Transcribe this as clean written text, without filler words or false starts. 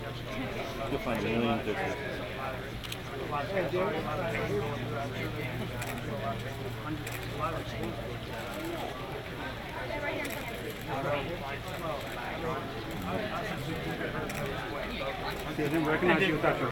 You'll find a million pictures. I didn't recognize you without your